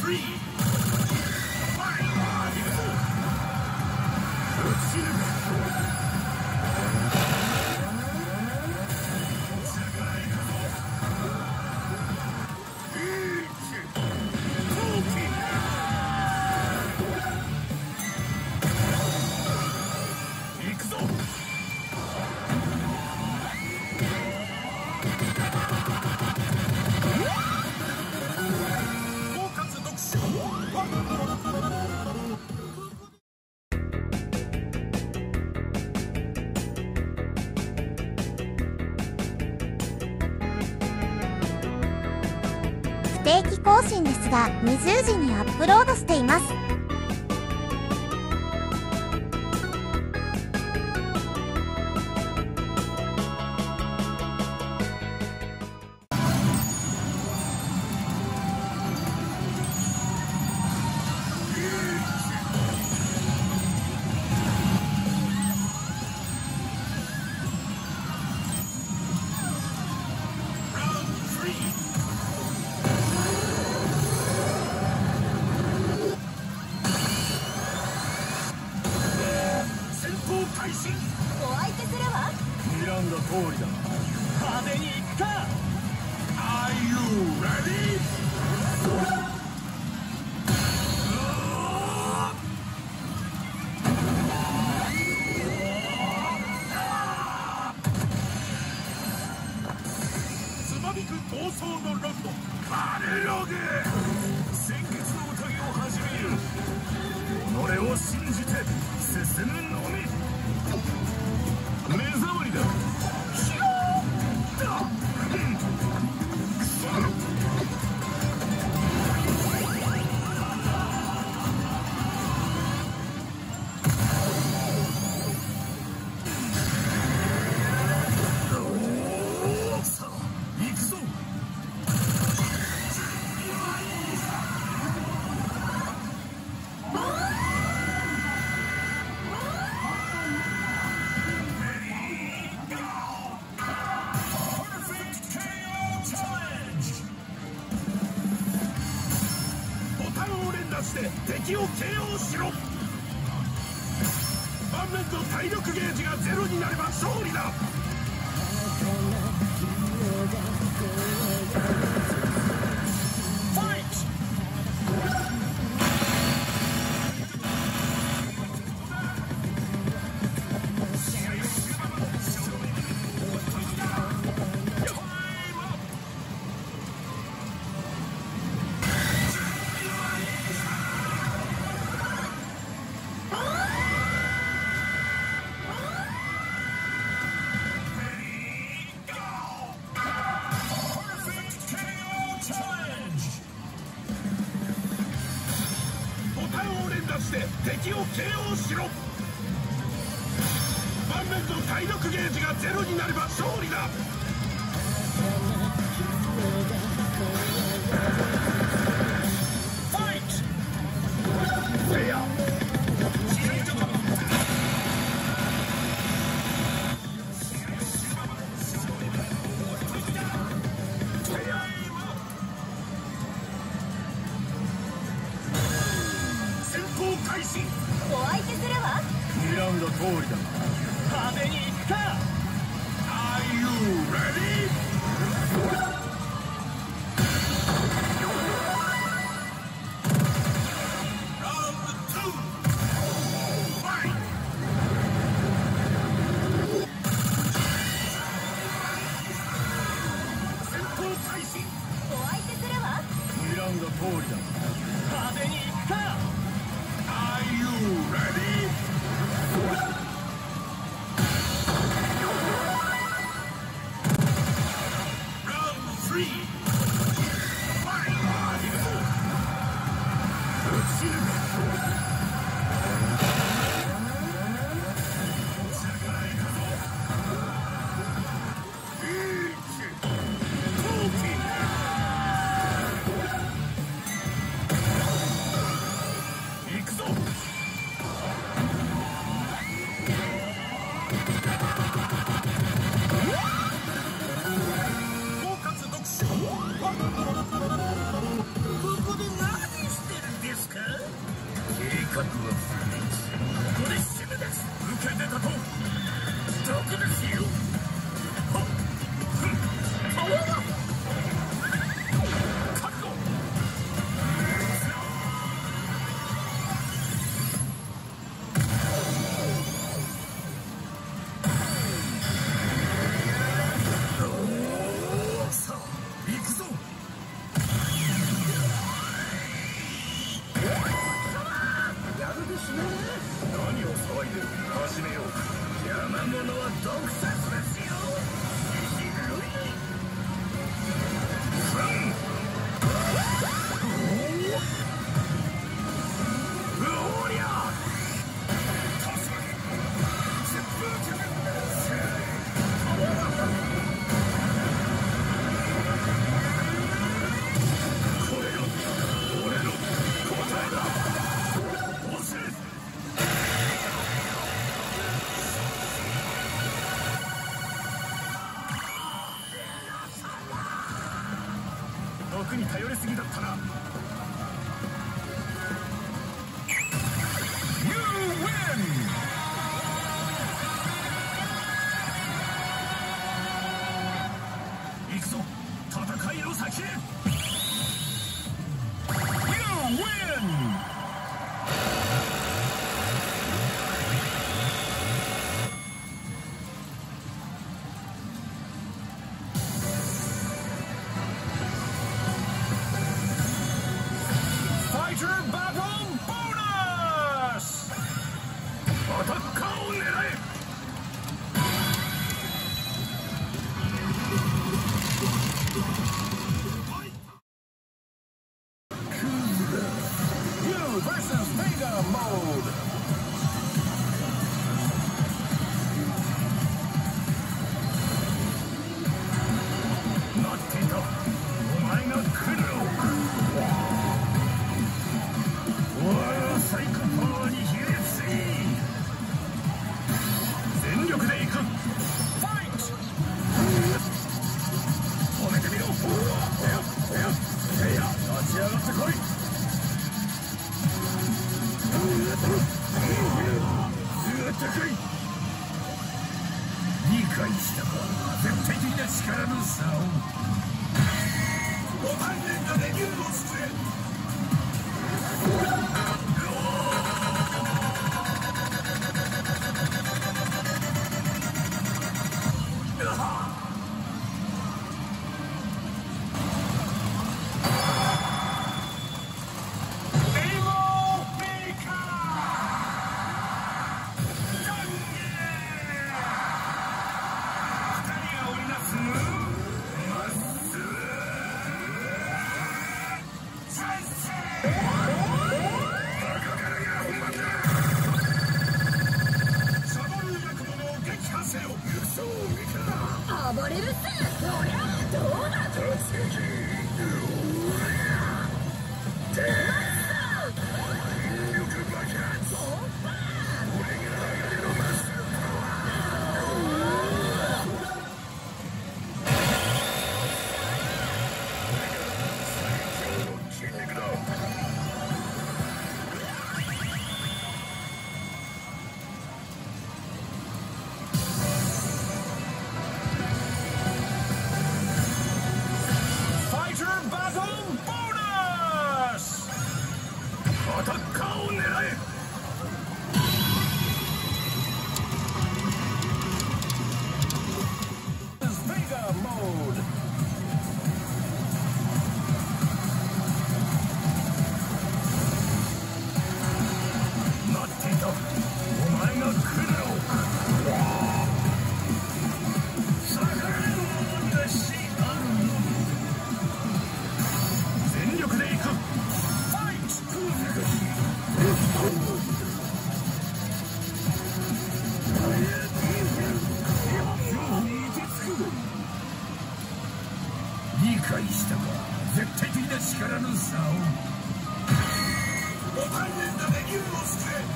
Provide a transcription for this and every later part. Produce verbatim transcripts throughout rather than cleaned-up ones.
不定期更新ですがにじゅうじにアップロードしています。 お相手するわ。 睨んだ通りだ。派手に行くか。 Are you ready? つまびく逃走のロッドカレロゲ先決の宴を始める。己を信じて進むのみ。目障りだ。ヒューだ。うんくそ。さあ行くぞ。して敵を ケーオー しろ。盤面と体力ゲージがゼロになれば勝利だ。ファイト。して敵を ケーオー しろ。盤面と体力ゲージがゼロになれば勝利だ。ファイト。フェア。開始。 お相手するわ。 睨んだ通りだ。派手に行くか。 Are you ready? ラウンドツー。ファイト。戦闘開始。 お相手するわ。 睨んだ通りだ。派手に行くか。 Are you ready? ラウンドスリー。ファイト。落ちる。 始めよう。山物は毒殺ですよ。おりゃ毒に頼りすぎだったな。行くぞ、戦いの先へ。 You win! アタッカーを狙え。You versus Vega mode. 待っていた。お前が来るのか。我がサイコパワーにひれ伏せ。全力で行く。ファイト。止めてみろ。いやいやいや、立ち上がってこい。ずっと来い。理解したか。絶対的な力の差を。ご対面がレビューを作れ。 暴れるっす。そりゃどうだ。突撃。力爆発。俺が流れのマスターパワー。最強の筋肉だ。アタッカーを狙え。Vega mode. 待っていた。お前が来るのか。逆らえるものには死あるのみ。全力で行く。ファイト。理解したか。絶対的な力の差を。ご対面がレビューを作れ。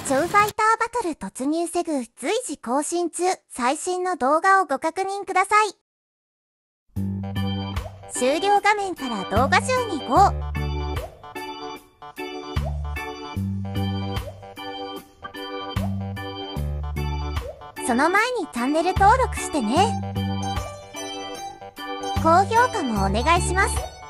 超ファイターバトル突入セグ随時更新中。最新の動画をご確認ください。終了画面から動画集に ゴー。 その前にチャンネル登録してね。高評価もお願いします。